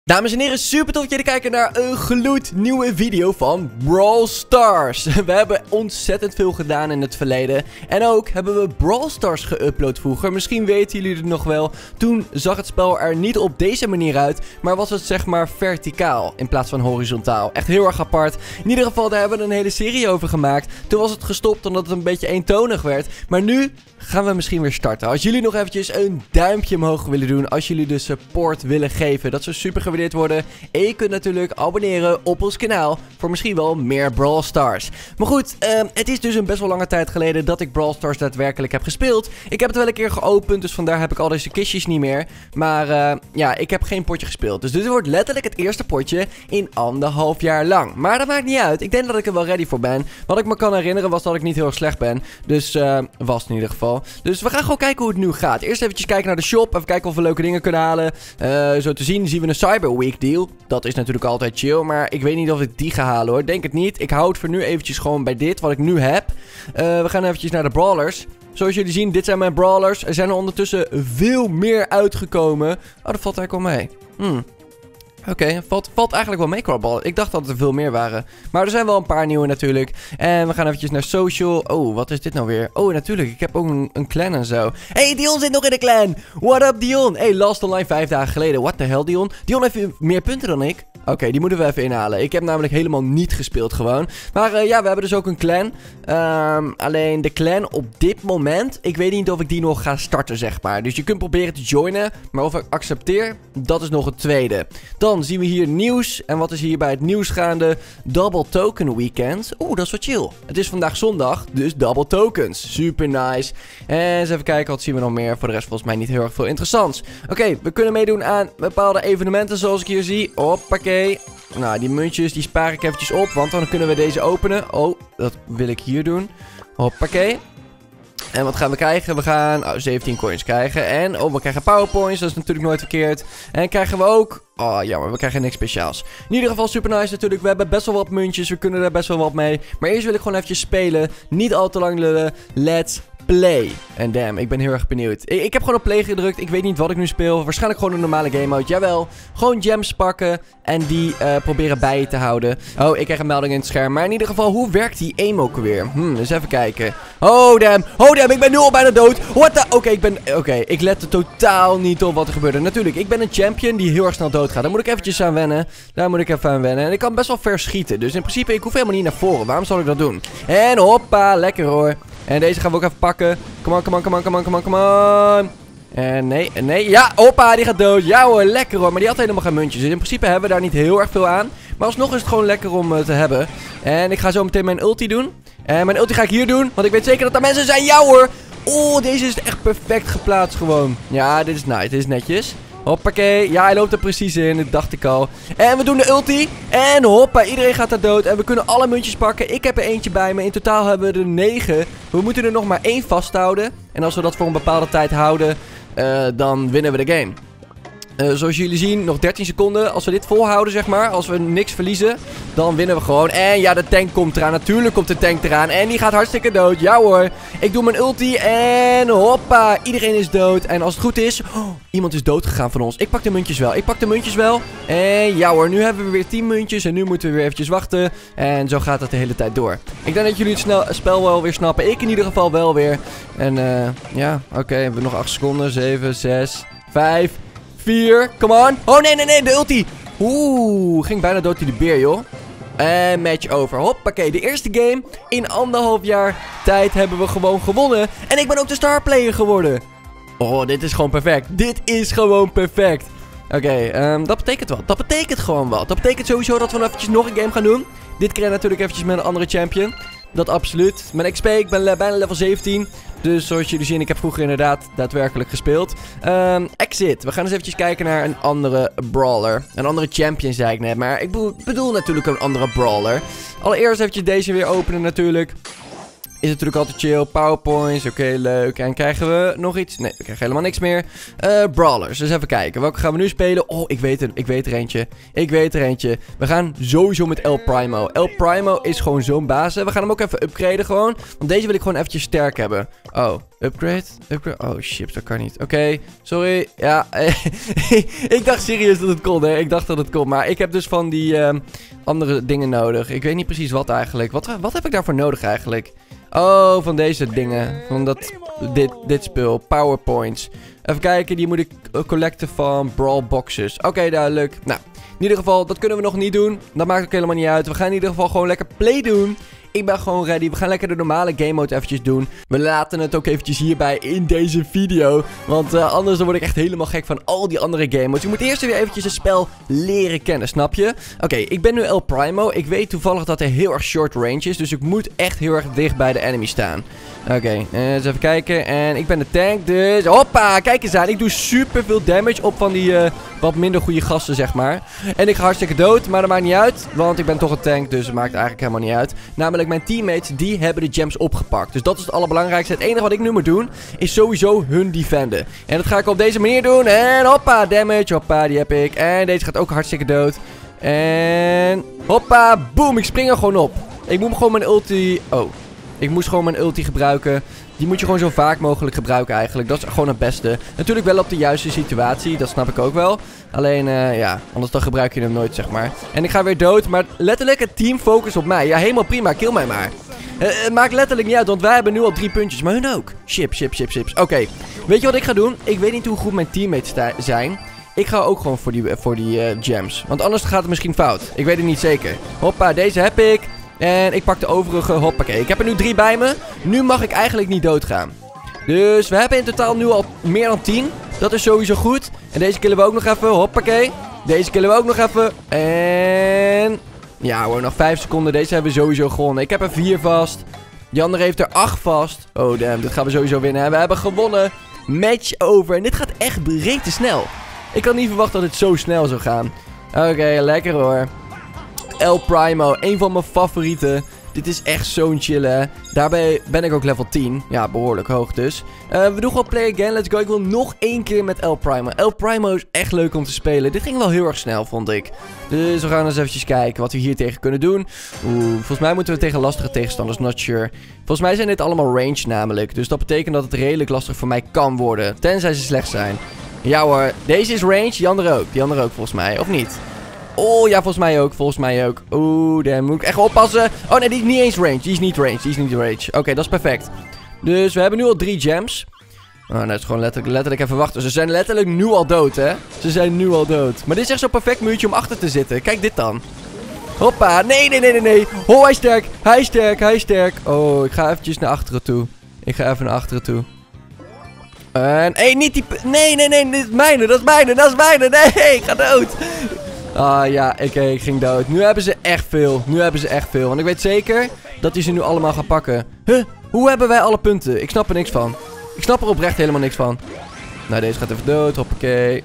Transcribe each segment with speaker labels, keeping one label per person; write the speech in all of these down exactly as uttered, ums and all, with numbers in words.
Speaker 1: Dames en heren, super tof dat jullie kijken naar een gloednieuwe video van Brawl Stars. We hebben ontzettend veel gedaan in het verleden. En ook hebben we Brawl Stars geüpload vroeger. Misschien weten jullie het nog wel. Toen zag het spel er niet op deze manier uit, maar was het zeg maar verticaal in plaats van horizontaal. Echt heel erg apart. In ieder geval, daar hebben we een hele serie over gemaakt. Toen was het gestopt omdat het een beetje eentonig werd. Maar nu gaan we misschien weer starten. Als jullie nog eventjes een duimpje omhoog willen doen, als jullie de support willen geven, dat zou super gewaardeerd worden. En je kunt natuurlijk abonneren op ons kanaal voor misschien wel meer Brawl Stars. Maar goed, uh, het is dus een best wel lange tijd geleden dat ik Brawl Stars daadwerkelijk heb gespeeld. Ik heb het wel een keer geopend, dus vandaar heb ik al deze kistjes niet meer. Maar uh, ja, ik heb geen potje gespeeld. Dus dit wordt letterlijk het eerste potje in anderhalf jaar lang. Maar dat maakt niet uit. Ik denk dat ik er wel ready voor ben. Wat ik me kan herinneren was dat ik niet heel erg slecht ben. Dus uh, was in ieder geval. Dus we gaan gewoon kijken hoe het nu gaat. Eerst eventjes kijken naar de shop. Even kijken of we leuke dingen kunnen halen. Uh, zo te zien zien we een Cyber Week deal. Dat is natuurlijk altijd chill. Maar ik weet niet of ik die ga halen hoor. Denk het niet. Ik hou het voor nu eventjes gewoon bij dit wat ik nu heb. Uh, we gaan eventjes naar de brawlers. Zoals jullie zien, dit zijn mijn brawlers. Er zijn er ondertussen veel meer uitgekomen. Oh, dat valt eigenlijk wel mee. Hmm. Oké, okay, valt, valt eigenlijk wel mee qua bal. Ik dacht dat er veel meer waren. Maar er zijn wel een paar nieuwe natuurlijk. En we gaan eventjes naar social. Oh, wat is dit nou weer? Oh, natuurlijk. Ik heb ook een, een clan en zo. Hey, Dion zit nog in de clan. What up, Dion? Hey, last online vijf dagen geleden. What the hell, Dion? Dion heeft meer punten dan ik. Oké, okay, die moeten we even inhalen. Ik heb namelijk helemaal niet gespeeld gewoon. Maar uh, ja, we hebben dus ook een clan. Um, alleen de clan op dit moment, ik weet niet of ik die nog ga starten, zeg maar. Dus je kunt proberen te joinen. Maar of ik accepteer, dat is nog het tweede. Dan zien we hier nieuws. En wat is hier bij het nieuws gaande? Double Token Weekend. Oeh, dat is wat chill. Het is vandaag zondag, dus double tokens. Super nice. En eens even kijken, wat zien we nog meer? Voor de rest volgens mij niet heel erg veel interessants. Oké, okay, we kunnen meedoen aan bepaalde evenementen zoals ik hier zie. Hoppakee. Nou, die muntjes, die spaar ik eventjes op, want dan kunnen we deze openen. Oh, dat wil ik hier doen. Hoppakee. En wat gaan we krijgen? We gaan oh, zeventien coins krijgen. En oh, we krijgen powerpoints. Dat is natuurlijk nooit verkeerd. En krijgen we ook... Oh, jammer. We krijgen niks speciaals. In ieder geval super nice natuurlijk. We hebben best wel wat muntjes. We kunnen er best wel wat mee. Maar eerst wil ik gewoon eventjes spelen. Niet al te lang lullen. Let's play. En damn, ik ben heel erg benieuwd. Ik, ik heb gewoon op play gedrukt. Ik weet niet wat ik nu speel. Waarschijnlijk gewoon een normale game mode. Jawel. Gewoon gems pakken. En die uh, proberen bij je te houden. Oh, ik krijg een melding in het scherm. Maar in ieder geval, hoe werkt die emote weer? Hm, eens even kijken. Oh, damn. Oh, damn. Ik ben nu al bijna dood. What the... Oké, okay, ik ben... Oké, okay, ik let er totaal niet op wat er gebeurde. Natuurlijk, ik ben een champion die heel erg snel doodgaat. Daar moet ik eventjes aan wennen. Daar moet ik even aan wennen. En ik kan best wel ver schieten. Dus in principe, ik hoef helemaal niet naar voren. Waarom zal ik dat doen? En hoppa. Lekker hoor. En deze gaan we ook even pakken. Come on, come on, come on, come on, come on, come on. En nee, nee. Ja, hoppa, die gaat dood. Ja hoor, lekker hoor. Maar die had helemaal geen muntjes. Dus in principe hebben we daar niet heel erg veel aan. Maar alsnog is het gewoon lekker om uh, te hebben. En ik ga zo meteen mijn ulti doen. En mijn ulti ga ik hier doen. Want ik weet zeker dat er mensen zijn. Ja hoor. Oh, deze is echt perfect geplaatst gewoon. Ja, dit is nice. Dit is netjes. Hoppakee. Ja, hij loopt er precies in. Dat dacht ik al. En we doen de ulti. En hoppa, iedereen gaat daar dood. En we kunnen alle muntjes pakken. Ik heb er eentje bij me. In totaal hebben we er negen. We moeten er nog maar één vasthouden. En als we dat voor een bepaalde tijd houden, uh, dan winnen we de game. Uh, zoals jullie zien, nog dertien seconden. Als we dit volhouden, zeg maar. Als we niks verliezen, dan winnen we gewoon. En ja, de tank komt eraan. Natuurlijk komt de tank eraan. En die gaat hartstikke dood. Ja hoor. Ik doe mijn ulti. En hoppa. Iedereen is dood. En als het goed is... Oh, iemand is dood gegaan van ons. Ik pak de muntjes wel. Ik pak de muntjes wel. En ja hoor. Nu hebben we weer tien muntjes. En nu moeten we weer eventjes wachten. En zo gaat het de hele tijd door. Ik denk dat jullie het snel, spel wel weer snappen. Ik in ieder geval wel weer. En uh, ja, oké. Okay, we hebben nog acht seconden. zeven, zes, vijf... vier, come on. Oh, nee, nee, nee, de ulti. Oeh, ging bijna dood in de beer, joh. En match over. Hoppakee, de eerste game in anderhalf jaar tijd hebben we gewoon gewonnen. En ik ben ook de starplayer geworden. Oh, dit is gewoon perfect. Dit is gewoon perfect. Oké, okay, um, dat betekent wat. Dat betekent gewoon wat. Dat betekent sowieso dat we nog eventjes nog een game gaan doen. Dit keer natuurlijk eventjes met een andere champion. Dat absoluut. Mijn X P, ik ben bijna level zeventien. Dus zoals jullie zien, ik heb vroeger inderdaad daadwerkelijk gespeeld. Um, exit. We gaan eens eventjes kijken naar een andere brawler. Een andere champion, zei ik net. Maar ik bedoel, bedoel natuurlijk een andere brawler. Allereerst eventjes deze weer openen natuurlijk. is natuurlijk altijd chill. Powerpoints, oké, okay, leuk. En krijgen we nog iets? Nee, we krijgen helemaal niks meer. Uh, brawlers, dus even kijken. Welke gaan we nu spelen? Oh, ik weet er, ik weet er eentje. Ik weet er eentje. We gaan sowieso met El Primo. El Primo is gewoon zo'n baas. We gaan hem ook even upgraden gewoon. Want deze wil ik gewoon eventjes sterk hebben. Oh, upgrade? Upgrade? Oh, shit, dat kan niet. Oké, okay, sorry. Ja, ik dacht serieus dat het kon, hè. Ik dacht dat het kon. Maar ik heb dus van die um, andere dingen nodig. Ik weet niet precies wat eigenlijk. Wat, wat heb ik daarvoor nodig eigenlijk? Oh, van deze dingen. Van dat, dit, dit spul. Powerpoints. Even kijken, die moet ik collecten van Brawl Boxes. Oké, okay, duidelijk. Nou, in ieder geval, dat kunnen we nog niet doen. Dat maakt ook helemaal niet uit. We gaan in ieder geval gewoon lekker play doen. Ik ben gewoon ready. We gaan lekker de normale game mode eventjes doen. We laten het ook eventjes hierbij in deze video. Want uh, anders dan word ik echt helemaal gek van al die andere game modes. Je moet eerst weer eventjes het spel leren kennen, snap je? Oké, okay, ik ben nu El Primo. Ik weet toevallig dat hij heel erg short range is. Dus ik moet echt heel erg dicht bij de enemy staan. Oké, okay, uh, eens even kijken. En ik ben de tank, dus... Hoppa, kijk eens aan. Ik doe super veel damage op van die uh, wat minder goede gasten, zeg maar. En ik ga hartstikke dood, maar dat maakt niet uit. Want ik ben toch een tank, dus het maakt eigenlijk helemaal niet uit. Namelijk mijn teammates, die hebben de gems opgepakt. Dus dat is het allerbelangrijkste. Het enige wat ik nu moet doen, is sowieso hun defenden. En dat ga ik op deze manier doen. En hoppa, damage. Hoppa, die heb ik. En deze gaat ook hartstikke dood. En hoppa, boom. Ik spring er gewoon op. Ik moet gewoon mijn ulti... Oh. Ik moest gewoon mijn ulti gebruiken. Die moet je gewoon zo vaak mogelijk gebruiken eigenlijk. Dat is gewoon het beste. Natuurlijk wel op de juiste situatie. Dat snap ik ook wel. Alleen, uh, ja, anders dan gebruik je hem nooit, zeg maar. En ik ga weer dood. Maar letterlijk het team focus op mij. Ja, helemaal prima. Kill mij maar. Uh, het maakt letterlijk niet uit, want wij hebben nu al drie puntjes. Maar hun ook. Chip, chip, chip, chips. Oké. Okay. Weet je wat ik ga doen? Ik weet niet hoe goed mijn teammates zijn. Ik ga ook gewoon voor die, voor die uh, gems. Want anders gaat het misschien fout. Ik weet het niet zeker. Hoppa, deze heb ik. En ik pak de overige, hoppakee. Ik heb er nu drie bij me. Nu mag ik eigenlijk niet doodgaan. Dus we hebben in totaal nu al meer dan tien. Dat is sowieso goed. En deze killen we ook nog even, hoppakee. Deze killen we ook nog even. En... ja hoor, nog vijf seconden. Deze hebben we sowieso gewonnen. Ik heb er vier vast. Die andere heeft er acht vast. Oh damn, dit gaan we sowieso winnen. We hebben gewonnen. Match over. En dit gaat echt breed te snel. Ik had niet verwacht dat het zo snel zou gaan. Oké, okay, lekker hoor. El Primo, een van mijn favorieten. Dit is echt zo'n chille. Daarbij ben ik ook level tien. Ja, behoorlijk hoog dus. Uh, we doen gewoon play again. Let's go. Ik wil nog één keer met El Primo. El Primo is echt leuk om te spelen. Dit ging wel heel erg snel, vond ik. Dus we gaan eens eventjes kijken wat we hier tegen kunnen doen. Oeh, volgens mij moeten we tegen lastige tegenstanders. Not sure. Volgens mij zijn dit allemaal range namelijk. Dus dat betekent dat het redelijk lastig voor mij kan worden. Tenzij ze slecht zijn. Ja hoor, deze is range. Die andere ook. Die andere ook volgens mij. Of niet? Oh, ja, volgens mij ook. Volgens mij ook. Oeh, daar moet ik echt oppassen. Oh, nee, die is niet eens range. Die is niet range. Die is niet range. Oké, okay, dat is perfect. Dus we hebben nu al drie gems. Oh, dat is gewoon letterlijk, letterlijk even wachten. Ze zijn letterlijk nu al dood, hè. Ze zijn nu al dood. Maar dit is echt zo'n perfect muurtje om achter te zitten. Kijk dit dan. Hoppa. Nee, nee, nee, nee, nee. Oh, hij is sterk. Hij is sterk. Hij is sterk. Oh, ik ga eventjes naar achteren toe. Ik ga even naar achteren toe. En... hé, hey, niet die... nee, nee, nee. Dit is mijne. Dat is mijne. Dat is mijne. Nee, ik ga dood. Ah ja, ik, ik ging dood. Nu hebben ze echt veel. Nu hebben ze echt veel. Want ik weet zeker dat die ze nu allemaal gaan pakken. Huh? Hoe hebben wij alle punten? Ik snap er niks van. Ik snap er oprecht helemaal niks van. Nou, deze gaat even dood. Hoppakee.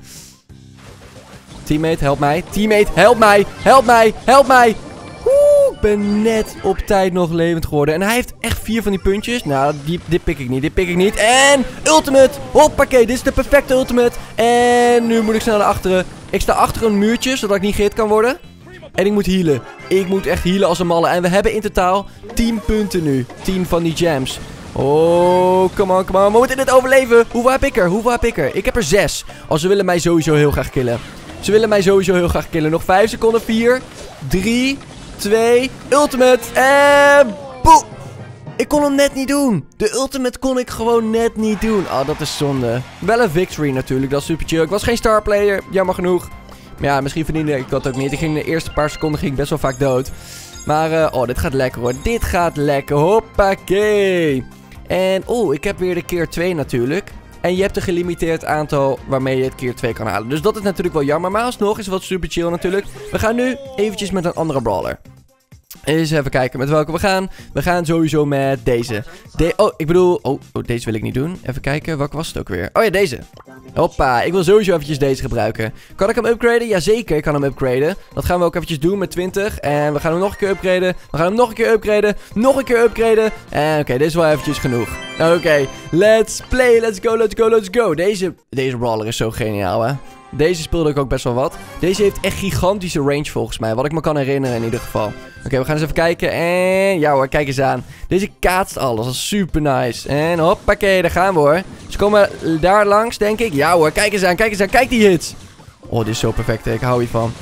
Speaker 1: Teammate, help mij. Teammate, help mij. Help mij. Help mij. Oeh, ik ben net op tijd nog levend geworden. En hij heeft echt vier van die puntjes. Nou, die, dit pik ik niet. Dit pik ik niet. En ultimate. Hoppakee, dit is de perfecte ultimate. En nu moet ik snel naar achteren. Ik sta achter een muurtje, zodat ik niet gehit kan worden. En ik moet healen. Ik moet echt healen als een malle. En we hebben in totaal tien punten nu. tien van die gems. Oh, come on, come on. We moeten dit overleven. Hoeveel heb ik er? Hoeveel heb ik er? Ik heb er zes. Oh, ze willen mij sowieso heel graag killen. Ze willen mij sowieso heel graag killen. Nog vijf seconden. vier, drie, twee, ultimate. En boem. Ik kon hem net niet doen. De ultimate kon ik gewoon net niet doen. Oh, dat is zonde. Wel een victory natuurlijk. Dat is super chill. Ik was geen star player. Jammer genoeg. Maar ja, misschien verdiende ik dat ook niet. Ik ging de eerste paar seconden ging ik best wel vaak dood. Maar, uh, oh, dit gaat lekker hoor. Dit gaat lekker. Hoppakee. En, oh, ik heb weer de keer twee natuurlijk. En je hebt een gelimiteerd aantal waarmee je het keer twee kan halen. Dus dat is natuurlijk wel jammer. Maar alsnog is het wat super chill natuurlijk. We gaan nu eventjes met een andere brawler. Eens even kijken met welke we gaan. We gaan sowieso met deze. De oh, ik bedoel... Oh, oh, deze wil ik niet doen. Even kijken, welke was het ook weer? Oh ja, deze. Hoppa, ik wil sowieso eventjes deze gebruiken. Kan ik hem upgraden? Jazeker, ik kan hem upgraden. Dat gaan we ook eventjes doen met twintig. En we gaan hem nog een keer upgraden. We gaan hem nog een keer upgraden. Nog een keer upgraden. En oké, okay, dit is wel eventjes genoeg. Oké, okay, let's play. Let's go, let's go, let's go. Deze, deze brawler is zo geniaal, hè. Deze speelde ik ook best wel wat. Deze heeft echt gigantische range volgens mij. Wat ik me kan herinneren in ieder geval. Oké, okay, we gaan eens even kijken. En ja hoor, kijk eens aan. Deze kaatst alles. Dat is super nice. En hoppakee, daar gaan we hoor. Ze komen daar langs, denk ik. Ja hoor, kijk eens aan, kijk eens aan. Kijk die hits. Oh, dit is zo perfect. Hè. Ik hou hiervan.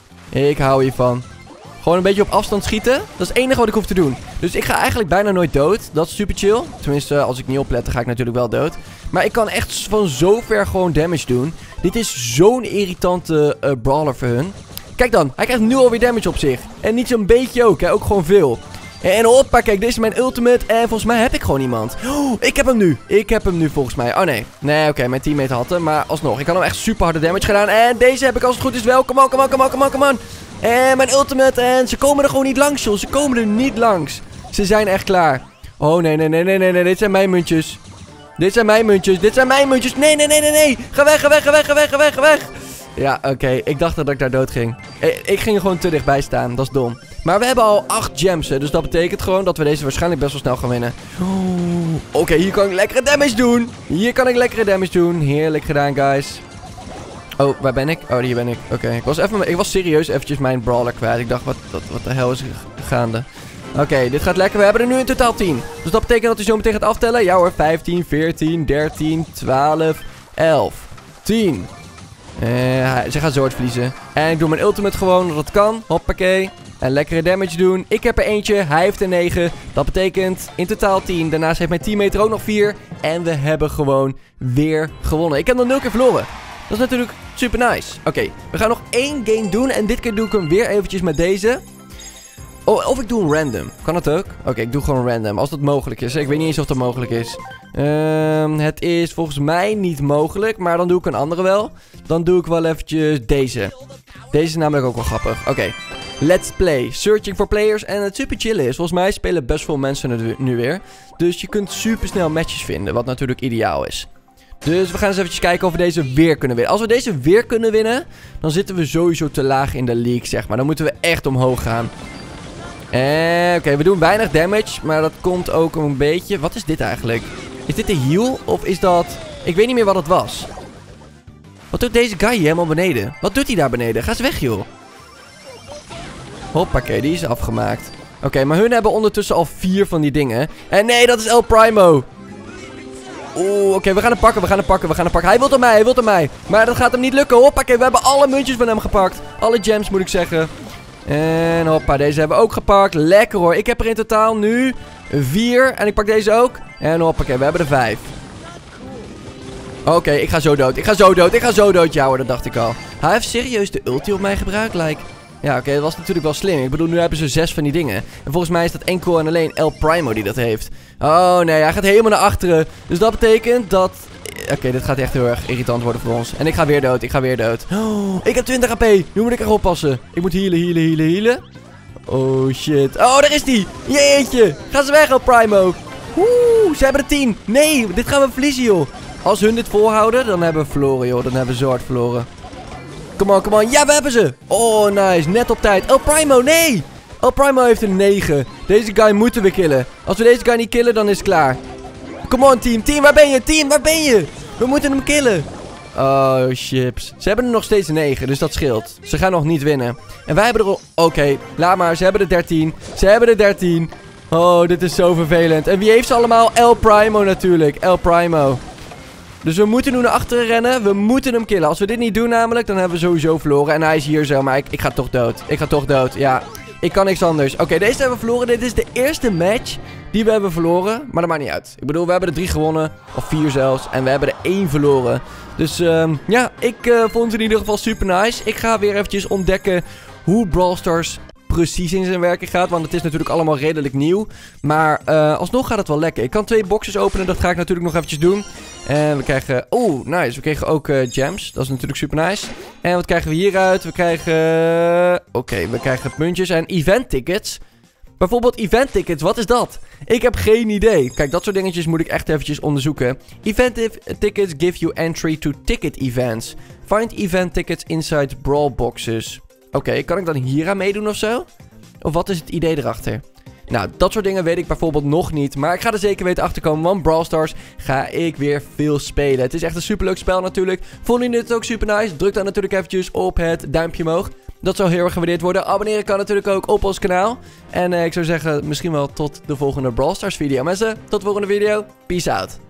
Speaker 1: Ik hou hiervan. Gewoon een beetje op afstand schieten. Dat is het enige wat ik hoef te doen. Dus ik ga eigenlijk bijna nooit dood. Dat is super chill. Tenminste, als ik niet oplet, dan ga ik natuurlijk wel dood. Maar ik kan echt van zo ver gewoon damage doen. Dit is zo'n irritante uh, brawler voor hun. Kijk dan, hij krijgt nu alweer damage op zich. En niet zo'n beetje ook, hè. Ook gewoon veel. En hoppa, kijk, dit is mijn ultimate. En volgens mij heb ik gewoon iemand. Oh, ik heb hem nu. Ik heb hem nu volgens mij. Oh nee. Nee, oké, okay, mijn teammate had hem. Maar alsnog, ik had hem echt super harde damage gedaan. En deze heb ik als het goed is wel. Come on, come on, come on, come on, come on. En mijn ultimate. En ze komen er gewoon niet langs, joh. Ze komen er niet langs. Ze zijn echt klaar. Oh nee, nee, nee, nee, nee, nee. Dit zijn mijn muntjes. Dit zijn mijn muntjes. Dit zijn mijn muntjes. Nee, nee, nee, nee, nee. Ga weg, ga weg, ga weg, ga weg, ga weg, ga weg. Ja, oké. Okay. Ik dacht dat ik daar dood ging. Ik, ik ging er gewoon te dichtbij staan. Dat is dom. Maar we hebben al acht gems, hè. Dus dat betekent gewoon dat we deze waarschijnlijk best wel snel gaan winnen. Oké, okay, hier kan ik lekkere damage doen. Hier kan ik lekkere damage doen. Heerlijk gedaan, guys. Oh, waar ben ik? Oh, hier ben ik. Oké, okay. ik was even, ik was serieus eventjes mijn brawler kwijt. Ik dacht, wat, wat, wat de hel is er gaande? Oké, okay, dit gaat lekker. We hebben er nu in totaal tien. Dus dat betekent dat hij zo meteen gaat aftellen. Ja hoor, vijftien, veertien, dertien, twaalf, elf, tien. Uh, ze gaan zo hard verliezen. En ik doe mijn ultimate gewoon, dat dat kan. Hoppakee. En lekkere damage doen. Ik heb er eentje, hij heeft er negen. Dat betekent in totaal tien. Daarnaast heeft mijn teammate er ook nog vier. En we hebben gewoon weer gewonnen. Ik heb nog nul keer verloren. Dat is natuurlijk super nice. Oké, okay, we gaan nog één game doen. En dit keer doe ik hem weer eventjes met deze. Oh, of ik doe een random. Kan dat ook? Oké, okay, ik doe gewoon random. Als dat mogelijk is. Ik weet niet eens of dat mogelijk is. Um, het is volgens mij niet mogelijk. Maar dan doe ik een andere wel. Dan doe ik wel eventjes deze. Deze is namelijk ook wel grappig. Oké. Okay. Let's play. Searching for players. En het super chill is. Volgens mij spelen best veel mensen het nu weer. Dus je kunt super snel matches vinden. Wat natuurlijk ideaal is. Dus we gaan eens eventjes kijken of we deze weer kunnen winnen. Als we deze weer kunnen winnen, dan zitten we sowieso te laag in de league, zeg maar. Dan moeten we echt omhoog gaan. Eh, Oké, okay, we doen weinig damage. Maar dat komt ook een beetje... Wat is dit eigenlijk? Is dit de heal? Of is dat... Ik weet niet meer wat het was. Wat doet deze guy hier helemaal beneden? Wat doet hij daar beneden? Ga eens weg, joh. Hoppakee, die is afgemaakt. Oké, okay, maar hun hebben ondertussen al vier van die dingen. En nee, dat is El Primo. Oeh, oké, okay, we gaan hem pakken, we gaan hem pakken, we gaan hem pakken. Hij wil er mij, hij wil er mij. Maar dat gaat hem niet lukken. Hoppakee, we hebben alle muntjes van hem gepakt. Alle gems, moet ik zeggen. En hoppa, deze hebben we ook gepakt. Lekker hoor. Ik heb er in totaal nu vier. En ik pak deze ook. En hoppakee, we hebben er vijf. Oké, okay, ik ga zo dood. Ik ga zo dood. Ik ga zo dood. Ja hoor, dat dacht ik al. Hij heeft serieus de ulti op mij gebruikt, like. Ja, oké, okay, dat was natuurlijk wel slim. Ik bedoel, nu hebben ze zes van die dingen. En volgens mij is dat enkel en alleen El Primo die dat heeft. Oh nee, hij gaat helemaal naar achteren. Dus dat betekent dat... Oké, okay, dit gaat echt heel erg irritant worden voor ons. En ik ga weer dood, ik ga weer dood. Oh, ik heb twintig H P. Nu moet ik erop passen. Ik moet healen, healen, healen, healen. Oh shit. Oh, daar is die. Jeetje. Ga ze weg, El Primo. Oeh, ze hebben er tien. Nee, dit gaan we verliezen, joh. Als hun dit volhouden, dan hebben we verloren, joh. Dan hebben we zo hard verloren. Come on, come on. Ja, we hebben ze. Oh, nice. Net op tijd. El Primo, nee. El Primo heeft een negen. Deze guy moeten we killen. Als we deze guy niet killen, dan is het klaar. Come on, team. Team, waar ben je? Team, waar ben je? We moeten hem killen. Oh, chips. Ze hebben er nog steeds negen, dus dat scheelt. Ze gaan nog niet winnen. En wij hebben er... Oké, okay, laat maar. Ze hebben er dertien. Ze hebben er dertien. Oh, dit is zo vervelend. En wie heeft ze allemaal? El Primo natuurlijk. El Primo. Dus we moeten nu naar achteren rennen. We moeten hem killen. Als we dit niet doen namelijk, dan hebben we sowieso verloren. En hij is hier zo, maar ik, ik ga toch dood. Ik ga toch dood, ja. Ik kan niks anders. Oké, okay, deze hebben we verloren. Dit is de eerste match die we hebben verloren. Maar dat maakt niet uit. Ik bedoel, we hebben er drie gewonnen. Of vier zelfs. En we hebben er één verloren. Dus um, ja, ik uh, vond het in ieder geval super nice. Ik ga weer eventjes ontdekken hoe Brawl Stars precies in zijn werking gaat. Want het is natuurlijk allemaal redelijk nieuw. Maar uh, alsnog gaat het wel lekker. Ik kan twee boxes openen. Dat ga ik natuurlijk nog eventjes doen. En we krijgen... Oh, nice. We kregen ook uh, gems. Dat is natuurlijk super nice. En wat krijgen we hieruit? We krijgen... Oké, okay, we krijgen muntjes en event tickets. Bijvoorbeeld event tickets, wat is dat? Ik heb geen idee. Kijk, dat soort dingetjes moet ik echt eventjes onderzoeken. Event tickets give you entry to ticket events. Find event tickets inside brawl boxes. Oké, okay, kan ik dan hier aan meedoen of zo? Of wat is het idee erachter? Nou, dat soort dingen weet ik bijvoorbeeld nog niet. Maar ik ga er zeker weten achter komen. Want Brawl Stars ga ik weer veel spelen. Het is echt een superleuk spel natuurlijk. Vonden jullie dit ook super nice? Druk dan natuurlijk eventjes op het duimpje omhoog. Dat zou heel erg gewaardeerd worden. Abonneren kan natuurlijk ook op ons kanaal. En eh, ik zou zeggen, misschien wel tot de volgende Brawl Stars video. Mensen, tot de volgende video. Peace out.